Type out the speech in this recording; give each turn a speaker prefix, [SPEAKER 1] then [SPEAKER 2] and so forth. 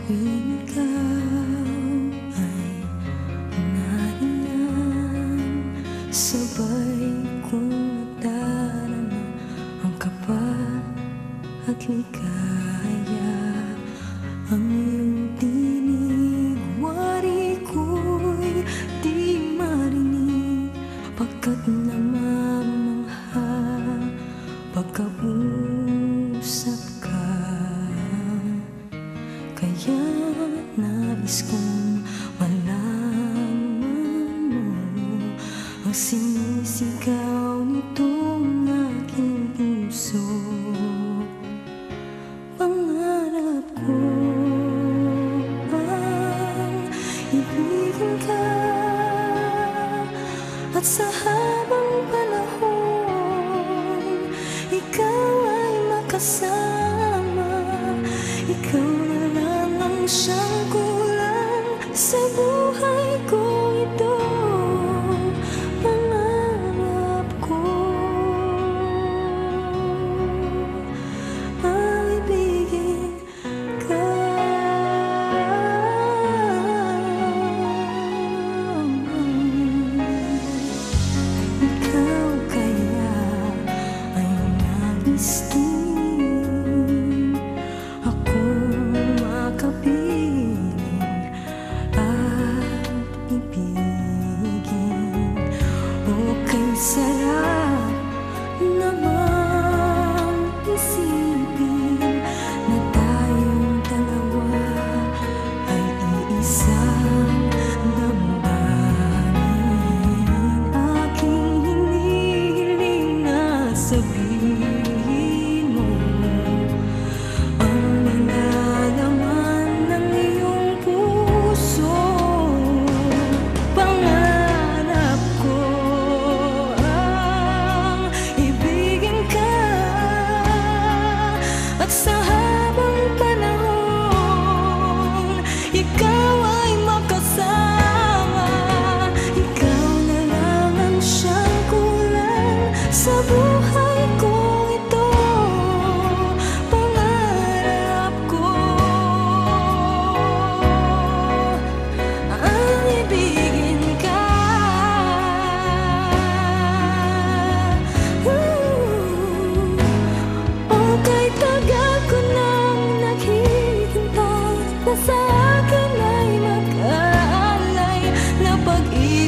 [SPEAKER 1] tuwing ikaw ay nahingan, sabay kong nadarama ang kapal at ligaya. Ang iyong tinig, wari ko'y di marinig, pagkat namamangha pagkausap ka. Kaya nais kong malaman mo ang sinisigaw nitong aking puso. Pangarap ko ang ibigin ka, at sa habang panahon ikaw ay makasama. Ikaw na lang ang siyang kulang sa buhay ko ito. Pangarap ko ang ibigin ka. Ikaw kaya ay nais din akong makapiling at ibigin. O kay sarap namang isipin na tayong dalawa ay iisang damdamin. Aking hinihiling na sabihin mo ang nilalaman ng iyong puso. Pangarap ko ang ibigin ka, at sa habang panahon ikaw ay makasama. Ikaw na lang ang siyang kulang sa buhay ko ito. Pangarap ko ang ibigin ka. O kay tagal ko nang naghihintay na sa akin ay mag-aalay na pag-ibig